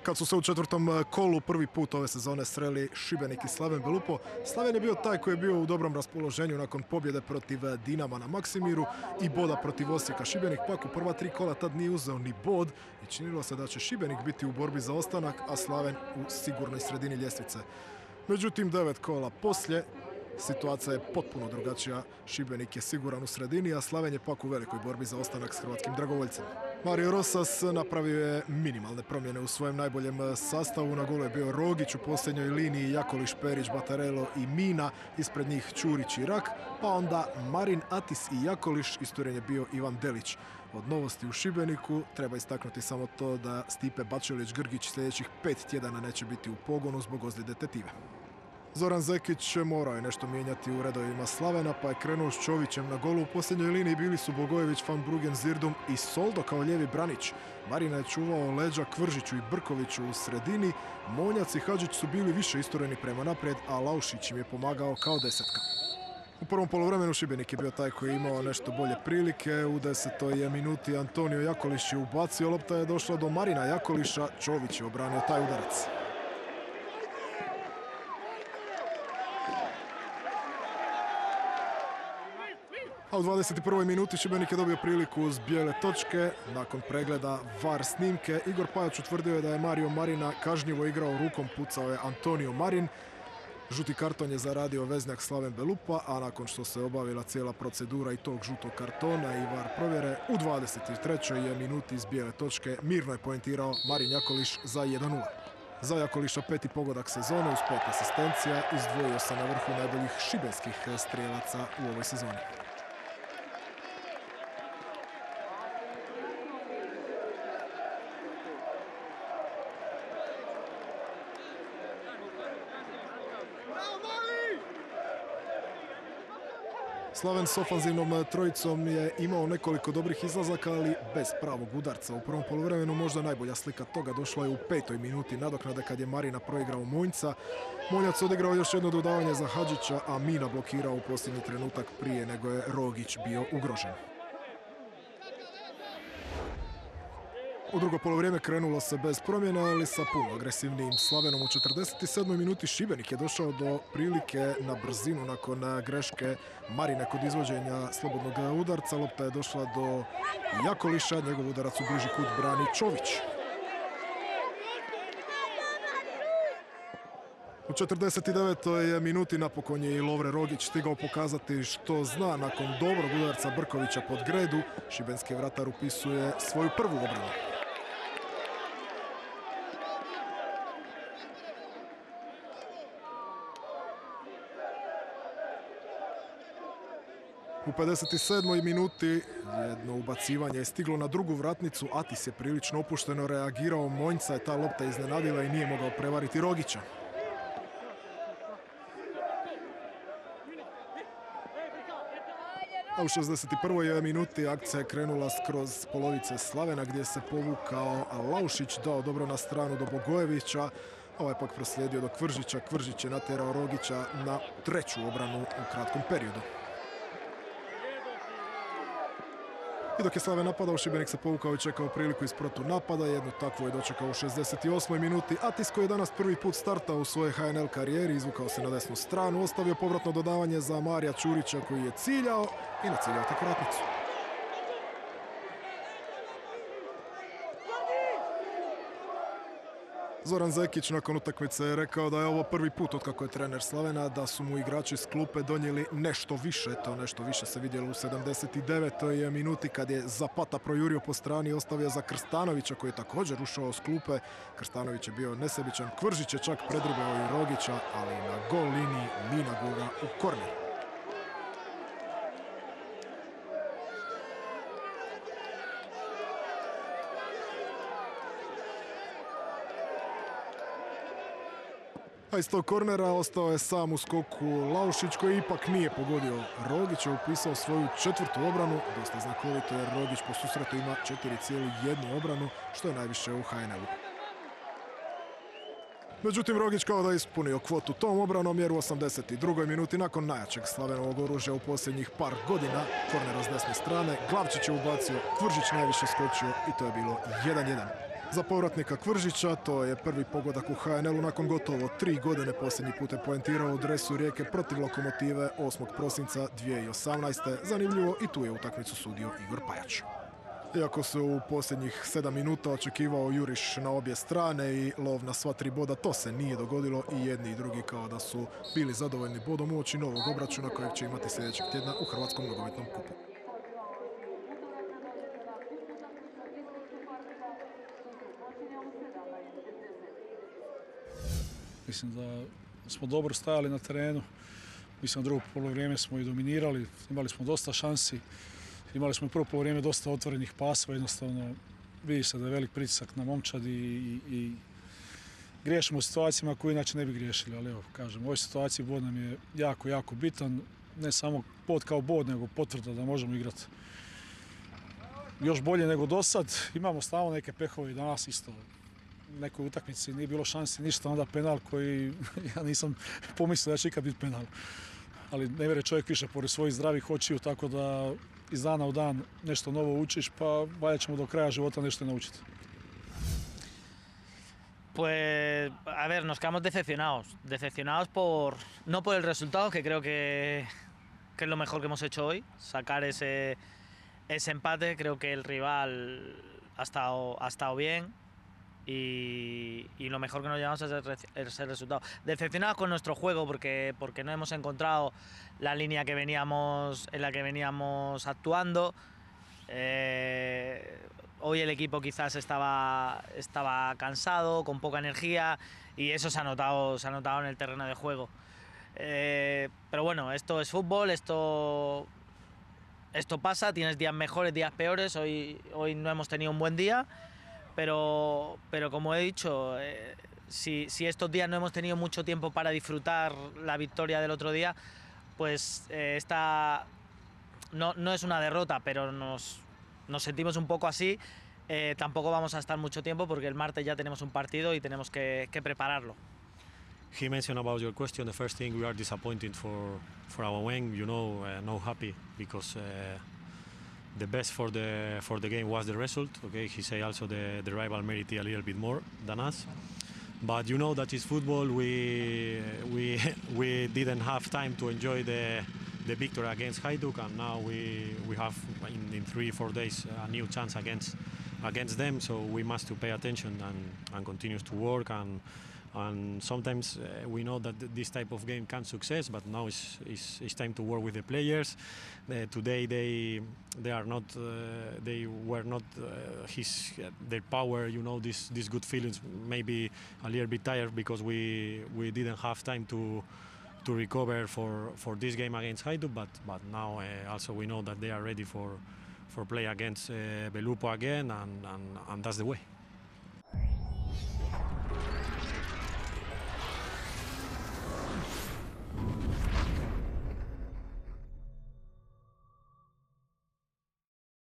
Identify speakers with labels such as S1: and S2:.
S1: Kad su se u četvrtom kolu prvi put ove sezone sreli Šibenik i Slaven Belupo, Slaven je bio taj koji je bio u dobrom raspoloženju nakon pobjede protiv Dinama na Maksimiru i boda protiv Osijeka. Šibenik pak u prva tri kola tad nije uzeo ni bod i činilo se da će Šibenik biti u borbi za ostanak, a Slaven u sigurnoj sredini ljestvice. Međutim, 9 kola poslije, situacija je potpuno drugačija. Šibenik je siguran u sredini, a Slaven je pak u velikoj borbi za ostanak s hrvatskim dragovoljcima. Mario Rosas napravio je minimalne promjene u svojem najboljem sastavu. Na golu je bio Rogić, u posljednjoj liniji Jakolić, Perić, Batarelo i Mina, ispred njih Ćurić i Rak, pa onda Marin, Atis i Jakolić, isturen je bio Ivan Delić. Od novosti u Šibeniku treba istaknuti samo to da Stipe Bačelić-Grgić sljedećih 5 tjedana neće biti u pogonu zbog ozljede tetive. Zoran Zekić morao je nešto mijenjati u redovima Slavena, pa je krenuo s Čovićem na golu. U posljednjoj liniji bili su Bogojević, Van Bruggen, Zirdum i Soldo kao lijevi branić. Marina je čuvao leđa Kvržiću i Brkoviću u sredini. Monjac i Hadžić su bili više istureni prema naprijed, a Laušić im je pomagao kao desetka. U prvom poluvremenu Šibenik je bio taj koji je imao nešto bolje prilike. U 10. minuti Antonio Jakolić je ubacio, lopta je došla do Marina Jakolića, Čović je obranio taj udarac. A u 21. minuti Šibenik je dobio priliku uz bijele točke. Nakon pregleda VAR snimke, Igor Pajač utvrdio je da je Mario Marina kažnjivo igrao rukom, pucao je Antonio Marin. Žuti karton je zaradio veznjak Slaven Belupa, a nakon što se obavila cijela procedura i tog žutog kartona i VAR provjere, u 23. minuti iz bijele točke mirno je poentirao Marin Jakolić za 1:0. Za Jakolića 5. pogodak sezone uz 5 asistencija, izdvojio se na vrhu najboljih šibenskih strijelaca u ovoj sezoni. Slaven s ofanzivnom trojicom je imao nekoliko dobrih izlazaka, ali bez pravog udarca. U prvom poluvremenu možda najbolja slika toga došla je u 5. minuti nadoknade kad je Marina proigrao Monjca. Monjac odigrao još jedno dodavanje za Hadžića, a Mina blokirao u posljednji trenutak prije nego je Rogić bio ugrožen. U drugo polovrijeme krenulo se bez promjena, ali sa puno agresivnijim Slavenom. U 47. minuti Šibenik je došao do prilike na brzinu nakon greške Marine kod izvođenja slobodnog udarca. Lopta je došla do Jakolića, njegov udarac u bliži kut brani Čović. U 49. minuti napokon je i Lovre Rogić stigao pokazati što zna nakon dobrog udarca Brkovića pod gredu. Šibenski vratar upisuje svoju prvu obranu. U 57. minuti jedno ubacivanje je stiglo na drugu vratnicu. Atis je prilično opušteno reagirao. Monjca je ta lopta iznenadila i nije mogao prevariti Rogića. A u 61. minuti akcija je krenula skroz polovice Slavena gdje se povukao Laušić, dao dobro na stranu do Bogojevića. Ovaj pak proslijedio do Kvržića. Kvržić je natjerao Rogića na treću obranu u kratkom periodu. I dok je Slaven napadao, Šibenik se povukao i čekao priliku iz protunapada. Jednu takvu je dočekao u 68. minuti. Atis koji je danas prvi put startao u svojoj HNL karijeri, izvukao se na desnu stranu, ostavio povratno dodavanje za Marija Ćurića koji je ciljao i naciljao tek vratnicu. Zoran Zekić nakon utakmice je rekao da je ovo prvi put otkako je trener Slavena, da su mu igrači iz klupe donijeli nešto više. To nešto više se vidjelo u 79. minuti kad je Zapata projurio po strani i ostavio za Krstanovića koji je također ušao s klupe. Krstanović je bio nesebičan, Kvržić je čak predrugao i Rogića, ali na gol liniji Mina gura u korner. A iz tog kornera ostao je sam u skoku Laušić koji ipak nije pogodio Rogića, upisao svoju četvrtu obranu, dosta znakovito jer Rogić po susretu ima 4,1 obranu, što je najviše u HNL-u. Međutim, Rogić kao da je ispunio kvotu tom obranom jer u 82. minuti nakon najjačeg Slavenovog oružja u posljednjih par godina, kornera s desne strane, Glavčić je ubacio, Kvržić najviše skočio i to je bilo 1:1. Za povratnika Kvržića to je prvi pogodak u HNL-u nakon gotovo 3 godine. Posljednji put je poentirao u dresu Rijeke protiv Lokomotive 8. prosinca 2018. Zanimljivo, i tu je utakmicu sudio Igor Pajač. Iako se u posljednjih 7 minuta očekivao juriš na obje strane i lov na sva 3 boda, to se nije dogodilo i jedni i drugi kao da su bili zadovoljni bodom uoči novog obračuna kojeg će imati sljedećeg tjedna u Hrvatskom nogometnom kupu.
S2: Mislim da smo dobro stajali na terenu. Mislim da drugo polovrijeme smo i dominirali, imali smo dosta šansi. Imali smo i prvo polovrijeme dosta otvorenih pasova, jednostavno vidi se da je velik pritisak na momčad i griješimo u situacijama koje inače ne bi griješili. Ali evo, kažem, u ovoj situaciji bod nam je jako, jako bitan. Ne samo bod kao bod, nego potvrda da možemo igrati još bolje nego do sad. Imamo stalno neke pehove i danas isto. U nekoj utakmici nije bilo šansi ništa, onda penal koji ja nisam pomislio da će ikad biti penal. Ali ne vjeruje čovjek više pored svojih zdravih očiju, tako da iz dana u dan nešto novo učiš, pa valja ćemo do kraja života nešto naučiti.
S3: Pues, a ver, nos quedamos decepcionados no por el resultado, que creo que es lo mejor que hemos hecho hoy, sacar ese empate. Creo que el rival ha estado bien y lo mejor que nos llevamos es el resultado. Decepcionados con nuestro juego porque no hemos encontrado la línea en la que veníamos actuando. Hoy el equipo quizás estaba cansado, con poca energía, y eso se ha notado en el terreno de juego. Pero bueno, esto es fútbol, esto pasa, tienes días mejores, días peores. Hoy no hemos tenido un buen día, pero como he dicho, si estos días no hemos tenido mucho tiempo para disfrutar la victoria del otro día, pues esta no es una derrota, pero nos sentimos un poco así. Tampoco vamos a estar mucho tiempo porque el martes ya tenemos un partido y tenemos que prepararlo.
S4: He mentioned about your question. The first thing, we are disappointed for our wing. No happy because the best for the game was the result. Okay, he say also the rival merited a little bit more than us. But you know that is football. We didn't have time to enjoy the victory against Hajduk, and now we have in 3-4 days a new chance against them. So we must to pay attention and continue to work. And sometimes we know that this type of game can success, but now it's time to work with the players. Today they were not their power. These good feelings. Maybe a little bit tired because we didn't have time to recover for this game against Hajduk. But now also we know that they are ready for play against Belupo again, and that's the way.